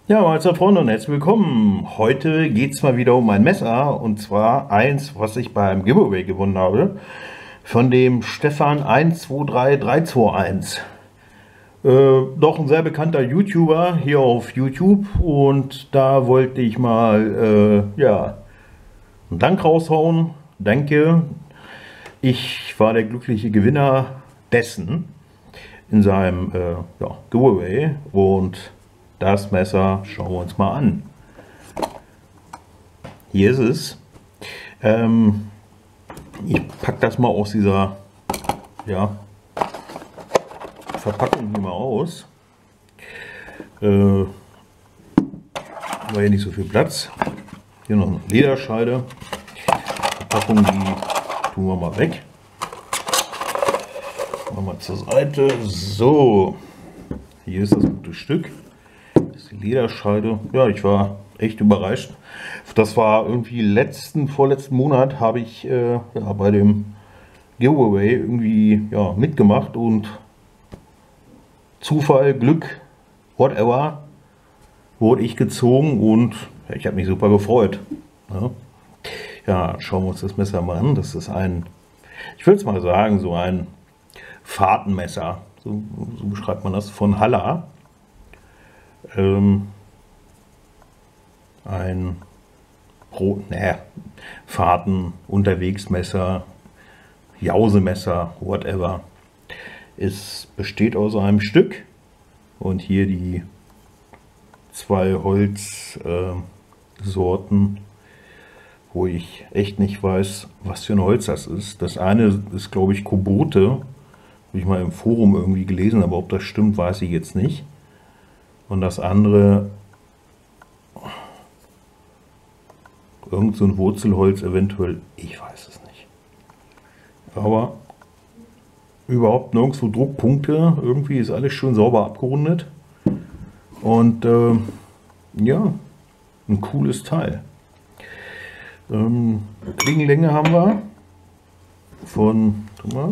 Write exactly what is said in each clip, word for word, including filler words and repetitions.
Ja, Mahlzeit Freunde und herzlich willkommen. Heute geht es mal wieder um ein Messer und zwar eins, was ich beim Giveaway gewonnen habe, von dem Stefan eins zwei drei drei zwei eins. Äh, doch ein sehr bekannter YouTuber hier auf YouTube und da wollte ich mal äh, ja, einen Dank raushauen. Danke. Ich war der glückliche Gewinner dessen in seinem äh, ja, Giveaway und das Messer schauen wir uns mal an. Hier ist es. Ähm, ich packe das mal aus dieser ja, Verpackung hier mal aus. Äh, war hier nicht so viel Platz. Hier noch eine Lederscheide. Verpackung, die tun wir mal weg. Machen wir mal zur Seite. So, hier ist das gute Stück. Das ist die Lederscheide. Ja, ich war echt überrascht. Das war irgendwie letzten, vorletzten Monat habe ich äh, ja, bei dem Giveaway irgendwie ja, mitgemacht und Zufall, Glück, whatever, wurde ich gezogen und ja, ich habe mich super gefreut. Ja. Ja, schauen wir uns das Messer mal an. Das ist ein, ich würde es mal sagen, so ein Fahrtenmesser. So, so beschreibt man das, von Halla. Ähm, ein Pro, ne, Fahrten, Unterwegsmesser, Jausemesser, whatever. Es besteht aus einem Stück und hier die zwei Holzsorten, äh, wo ich echt nicht weiß, was für ein Holz das ist. Das eine ist, glaube ich, Kobote, habe ich mal im Forum irgendwie gelesen, aber ob das stimmt, weiß ich jetzt nicht. Und das andere, irgend so ein Wurzelholz eventuell, ich weiß es nicht. Aber überhaupt nirgendwo Druckpunkte, irgendwie ist alles schön sauber abgerundet. Und äh, ja, ein cooles Teil. Ähm, Klingenlänge haben wir von, guck mal,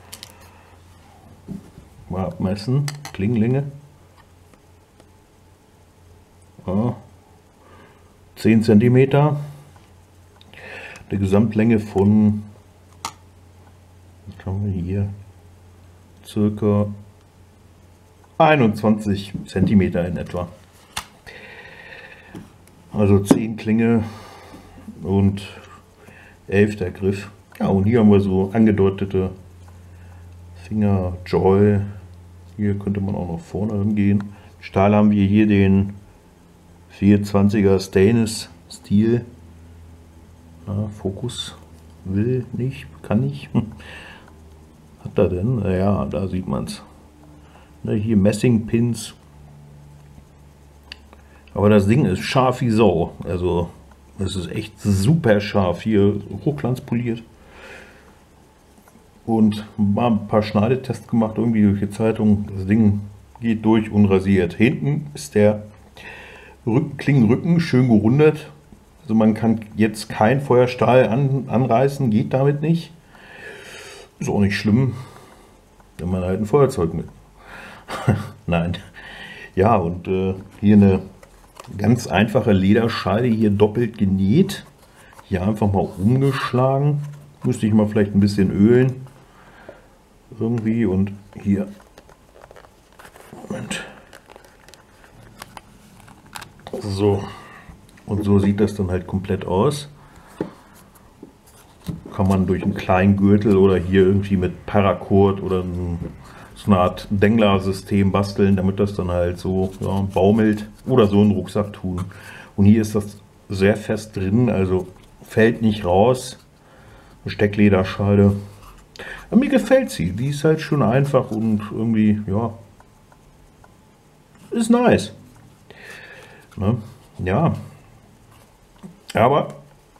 mal abmessen, Klingenlänge. Ja, zehn Zentimeter. Eine Gesamtlänge von, was haben wir hier, circa einundzwanzig Zentimeter in etwa. Also zehn Klinge und elf der Griff. Ja, und hier haben wir so angedeutete Finger, Joy. Hier könnte man auch noch vorne hingehen. Stahl haben wir hier den vierhundertzwanziger Stainless Steel. Ja, Fokus will nicht, kann nicht. Hat er denn? Ja, da sieht man es. Hier Messingpins. Aber das Ding ist scharf wie Sau. Also es ist echt super scharf. Hier hochglanzpoliert. Und mal ein paar Schneidetests gemacht, irgendwie durch die Zeitung. Das Ding geht durch unrasiert. Hinten ist der Rücken, Klingenrücken schön gerundet. Also man kann jetzt kein Feuerstahl an, anreißen, geht damit nicht. Ist auch nicht schlimm, wenn man halt ein Feuerzeug mit. Nein. Ja, und äh, hier eine ganz einfache Lederscheide, hier doppelt genäht. Hier einfach mal umgeschlagen. Müsste ich mal vielleicht ein bisschen ölen. Irgendwie und hier. Moment. So. Und so sieht das dann halt komplett aus. Kann man durch einen kleinen Gürtel oder hier irgendwie mit Paracord oder ein, so eine Art Dengler-System basteln, damit das dann halt so ja, baumelt oder so einen Rucksack tun. Und hier ist das sehr fest drin, also fällt nicht raus. Eine Stecklederscheide. Aber mir gefällt sie. Die ist halt schon einfach und irgendwie, ja, ist nice. Ne? Ja. Aber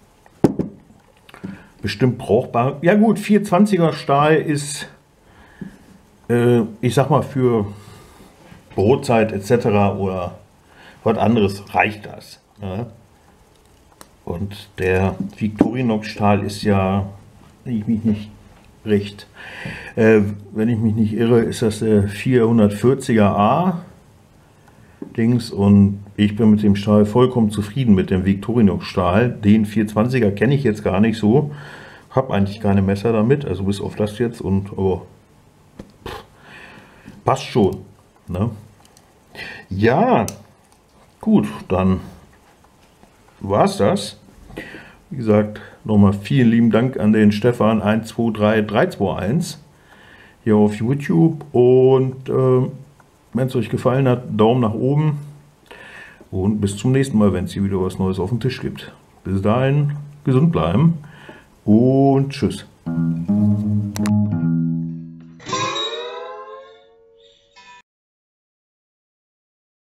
bestimmt brauchbar. Ja gut, vierhundertzwanziger Stahl ist, äh, ich sag mal, für Brotzeit et cetera oder was anderes reicht das. Ne? Und der Victorinox-Stahl ist ja, wenn ich mich nicht recht, äh, wenn ich mich nicht irre, ist das der vierhundertvierziger A. Dings und ich bin mit dem Stahl vollkommen zufrieden, mit dem Victorinox Stahl. Den vierhundertzwanziger kenne ich jetzt gar nicht so. Habe eigentlich keine Messer damit, also bis auf das jetzt und oh, pff, passt schon. Ne? Ja, gut, dann war es das. Wie gesagt, nochmal vielen lieben Dank an den Stefan eins zwei drei drei zwei eins hier auf YouTube und äh, wenn es euch gefallen hat, Daumen nach oben und bis zum nächsten Mal, wenn es hier wieder was Neues auf dem Tisch gibt. Bis dahin, gesund bleiben und tschüss.